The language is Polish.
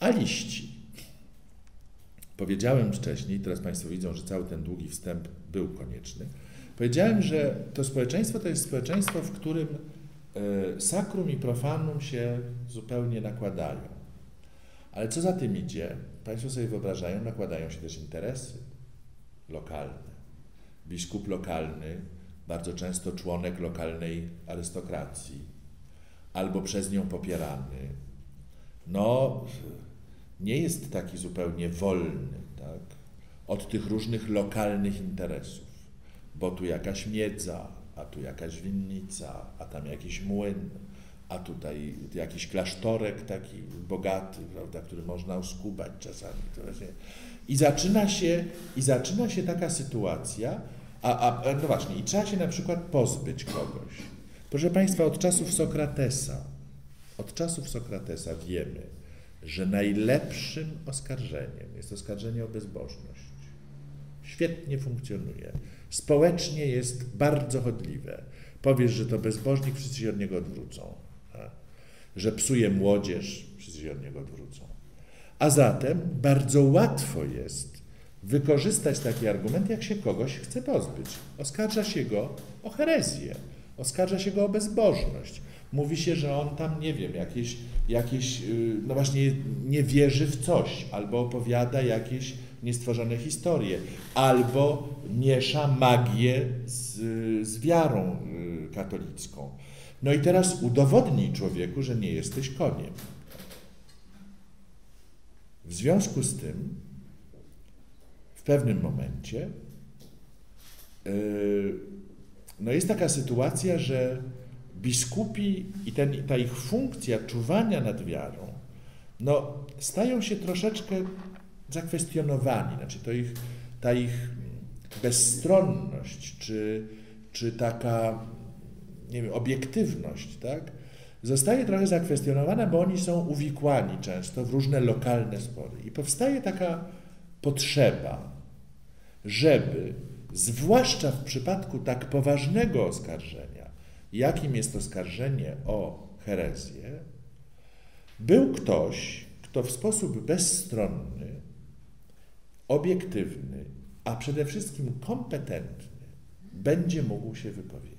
Aliści. Powiedziałem wcześniej, teraz Państwo widzą, że cały ten długi wstęp był konieczny. Powiedziałem, że to społeczeństwo to jest społeczeństwo, w którym sakrum i profanum się zupełnie nakładają. Ale co za tym idzie? Państwo sobie wyobrażają, nakładają się też interesy lokalne. Biskup lokalny, bardzo często członek lokalnej arystokracji, albo przez nią popierany, no nie jest taki zupełnie wolny, tak, od tych różnych lokalnych interesów, bo tu jakaś miedza, a tu jakaś winnica, a tam jakiś młyn, a tutaj jakiś klasztorek taki bogaty, prawda, który można oskubać czasami. I zaczyna się taka sytuacja, no właśnie, i trzeba się na przykład pozbyć kogoś. Proszę Państwa, od czasów Sokratesa wiemy, że najlepszym oskarżeniem jest oskarżenie o bezbożność. Świetnie funkcjonuje. Społecznie jest bardzo chodliwe. Powiesz, że to bezbożnik, wszyscy się od niego odwrócą. Tak? Że psuje młodzież, wszyscy się od niego odwrócą. A zatem bardzo łatwo jest wykorzystać taki argument, jak się kogoś chce pozbyć. Oskarża się go o herezję, oskarża się go o bezbożność. Mówi się, że on tam, nie wiem, no właśnie nie wierzy w coś, albo opowiada jakieś niestworzone historie, albo miesza magię z wiarą katolicką. No i teraz udowodnij człowieku, że nie jesteś koniem. W związku z tym w pewnym momencie no jest taka sytuacja, że biskupi i ta ich funkcja czuwania nad wiarą, no stają się troszeczkę zakwestionowani. Znaczy ta ich bezstronność, czy taka, nie wiem, obiektywność, tak, zostaje trochę zakwestionowana, bo oni są uwikłani często w różne lokalne spory. I powstaje taka potrzeba, żeby, zwłaszcza w przypadku tak poważnego oskarżenia, jakim jest oskarżenie o herezję, był ktoś, kto w sposób bezstronny, obiektywny, a przede wszystkim kompetentny będzie mógł się wypowiedzieć.